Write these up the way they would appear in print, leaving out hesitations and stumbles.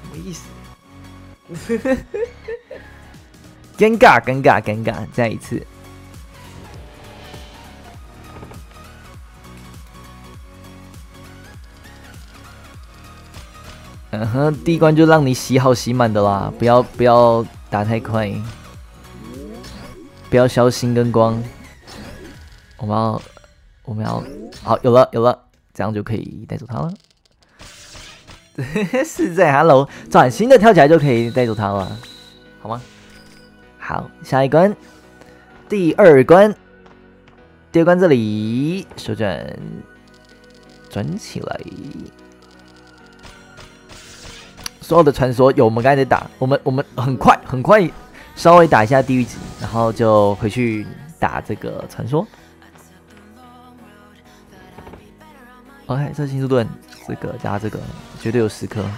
么意思？尴尬，尴尬，尴尬！再一次。嗯哼，第一关就让你洗好洗满的啦，不要打太快，不要消星跟光。我们要好，有了，这样就可以带走它了。是在 Hello 转新的跳起来就可以带走它了，好吗？好，下一关，第二关这里手转起来。所有的传说有我们刚才在打，我们很快稍微打一下地狱级，然后就回去打这个传说。OK， 这新速盾，这个加这个绝对有10颗。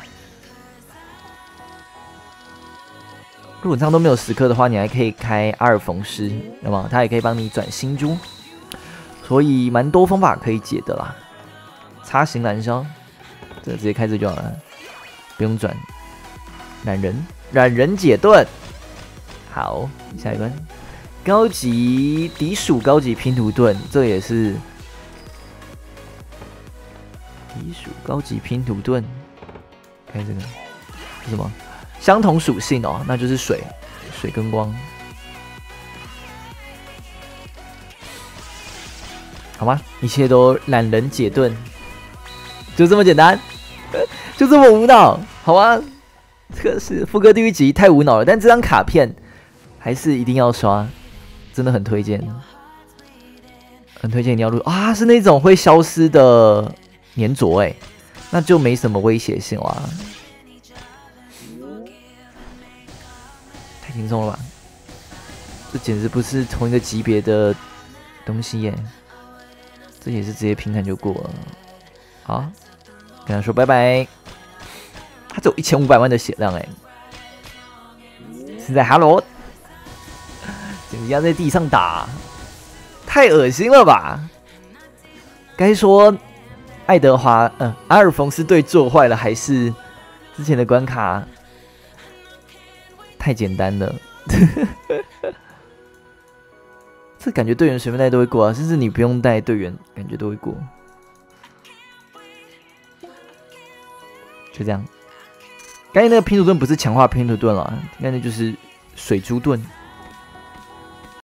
如果上都没有10颗的话，你还可以开阿尔冯斯，那么它也可以帮你转星珠，所以蛮多方法可以解的啦。插型燃烧，这个直接开这就好了，不用转。染人解盾，好，下一关，高级敌属高级拼图盾，这也是。敌属高级拼图盾，看这个是什么？相同属性哦，那就是水跟光，好吗？一切都懒人解盾，就这么简单，就这么无脑，好吗？这个是副歌地狱级，太无脑了。但这张卡片还是一定要刷，真的很推荐，很推荐你要录啊！是那种会消失的。粘着哎，那就没什么威胁性啦，太轻松了吧？这简直不是同一个级别的东西耶，这也是直接平砍就过了。好，跟他说拜拜。他只有1500万的血量哎，现在 Hello， 简直要在地上打，太恶心了吧？该说。爱德华，阿尔冯斯队做坏了，还是之前的关卡太简单了？这感觉队员随便带都会过啊，甚至你不用带队员，感觉都会过。就这样，刚才那个拼图盾不是强化拼图盾了，那就是水珠盾。